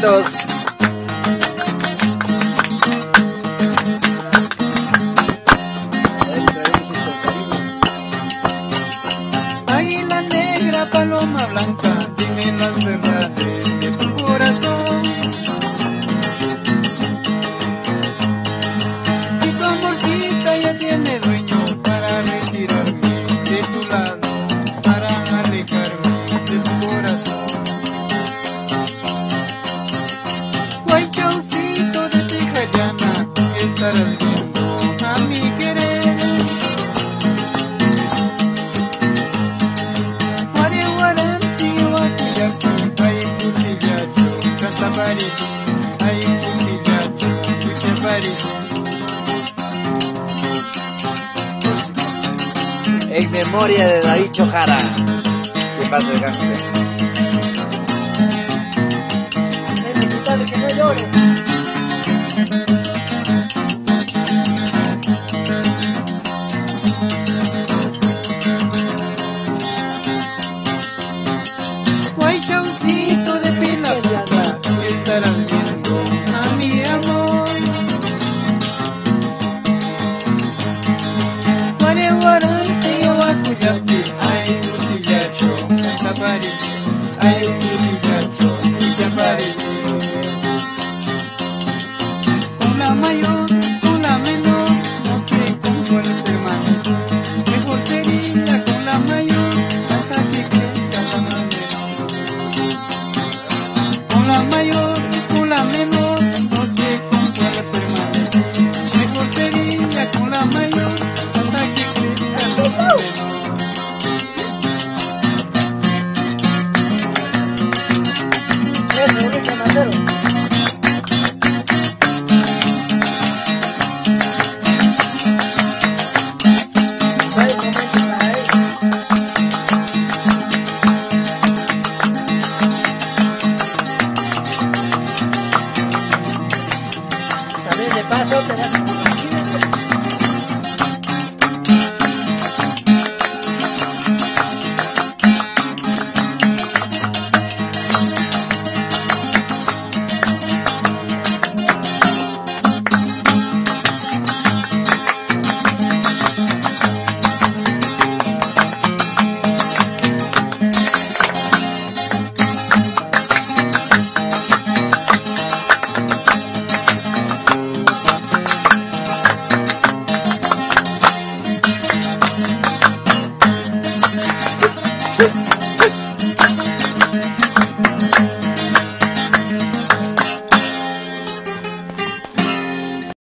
Carlitos. Águila negra, paloma blanca, dime las verdades de tu corazón. Si tu amorcita ya tiene dueño, para retirarme de tu lado, para alejarme de tu corazón. Guaychaucito de Tejayana, ¿qué estarás viendo a mi querer? En memoria de David Chojara. ¿Qué pasa, cáncer? Necesitas que no llore. Guaychaucito de Pilapata, ¿qué estarás viendo a mi amor? Guareguarante yo acuyapi, ay mutillacho, desaparece, ay mutillacho, desaparece. Con la mayor, con la menor, no sé con cuál hermano. Mejor sería con la mayor, hasta que crezca la menor. Con la mayor y con la menor, no sé con cuál permanece. Mejor sería con la mayor, hasta que crezca la menor. También de paso te das un This